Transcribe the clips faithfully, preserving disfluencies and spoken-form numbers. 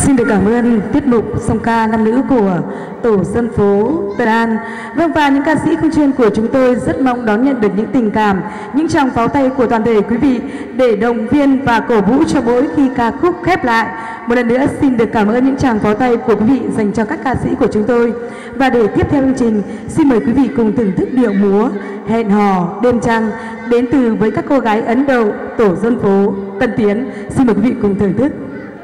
Xin được cảm ơn tiết mục song ca nam nữ của tổ dân phố Tân An. Vâng, và những ca sĩ không chuyên của chúng tôi rất mong đón nhận được những tình cảm, những tràng pháo tay của toàn thể quý vị để động viên và cổ vũ cho mỗi khi ca khúc khép lại. Một lần nữa xin được cảm ơn những tràng pháo tay của quý vị dành cho các ca sĩ của chúng tôi. Và để tiếp theo chương trình, xin mời quý vị cùng thưởng thức điệu múa Hẹn hò đêm trăng đến từ với các cô gái Ấn Độ tổ dân phố Tân Tiến. Xin mời quý vị cùng thưởng thức.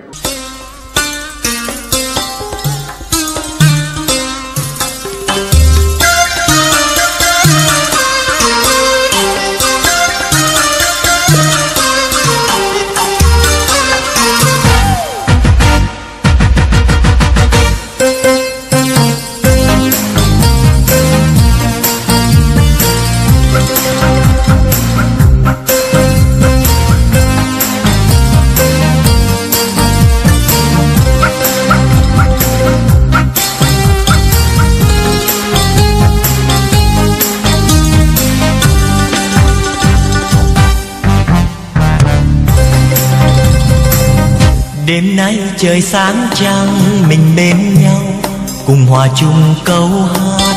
Đêm nay trời sáng trăng mình bên nhau cùng hòa chung câu hát.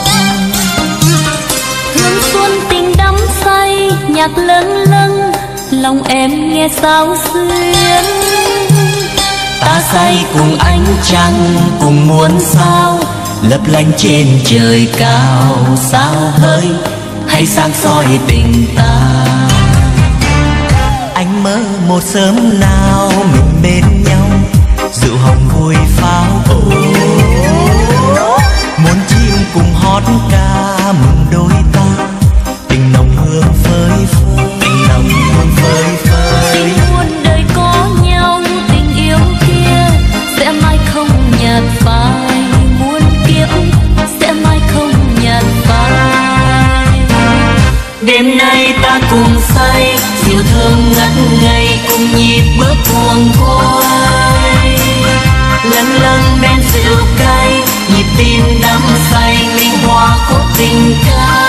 Hương xuân tình đắm say nhạc lâng lâng lòng em nghe sao xuyến. Ta say cùng ánh trăng cùng muôn sao lấp lánh trên trời cao. Sao hỡi hay sáng soi tình ta. Anh mơ một sớm nào mình bên nhau rượu hồng vui pháo ồ. Muốn chim cùng hót ca mừng đôi ta. Tình nồng hương phơi phới, tình nồng hương phơi phới. Tình muôn đời có nhau tình yêu kia sẽ mãi không nhạt phai. Muôn kiếp sẽ mãi không nhạt phai. Đêm nay ta cùng say diệu thơm ngất ngây cùng nhịp bước cuồng quay. Lâng lâng men rượu cay nhịp tim đắm say linh hoa khúc tình ca.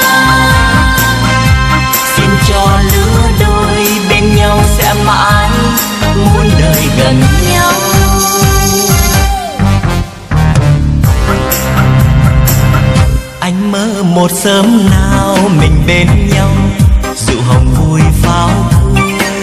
Xin cho lứa đôi bên nhau sẽ mãi muôn đời gần nhau. Anh mơ một sớm nào mình bên nhau rượu hồng vui pháo vui.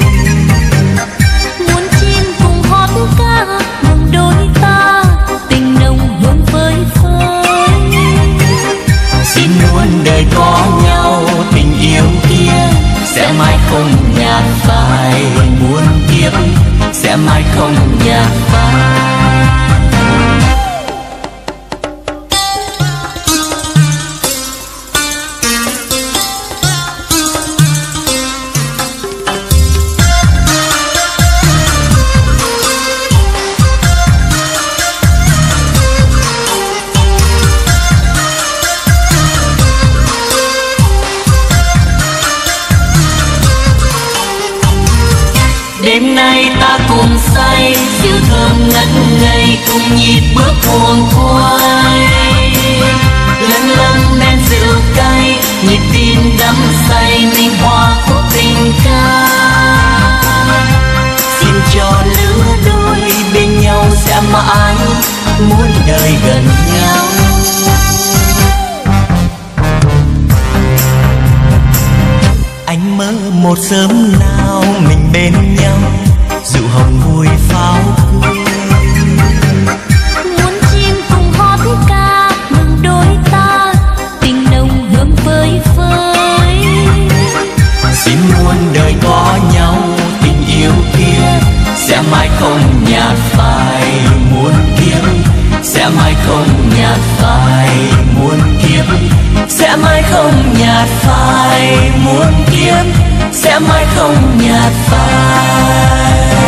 Muốn chim cùng hót ca mừng đôi ta. Tình nồng hương phơi phới. Xin muôn đời có nhau tình yêu kia sẽ mãi không nhạt phai. Muôn kiếp sẽ mãi không nhạt phai. Đêm nay ta cùng say diệu thơm ngất ngây cùng nhịp bước cuồng quay. Lâng lâng men rượu cay nhịp tim đắm say ninh hoa khúc tình ca. Xin cho lứa đôi bên nhau sẽ mãi muôn đời gần nhau. Anh mơ một sớm nào mình bên nhau rượu hồng vui pháo cười. Muốn chim cùng hót ca mừng đôi ta. Tình nồng hương phơi phới. Xin muôn đời có nhau tình yêu kia sẽ mãi không nhạt phai. Muôn kiếp sẽ mãi không nhạt phai. Muôn kiếp sẽ mãi không nhạt phai. Muôn kiếp sẽ mãi không nhạt phai.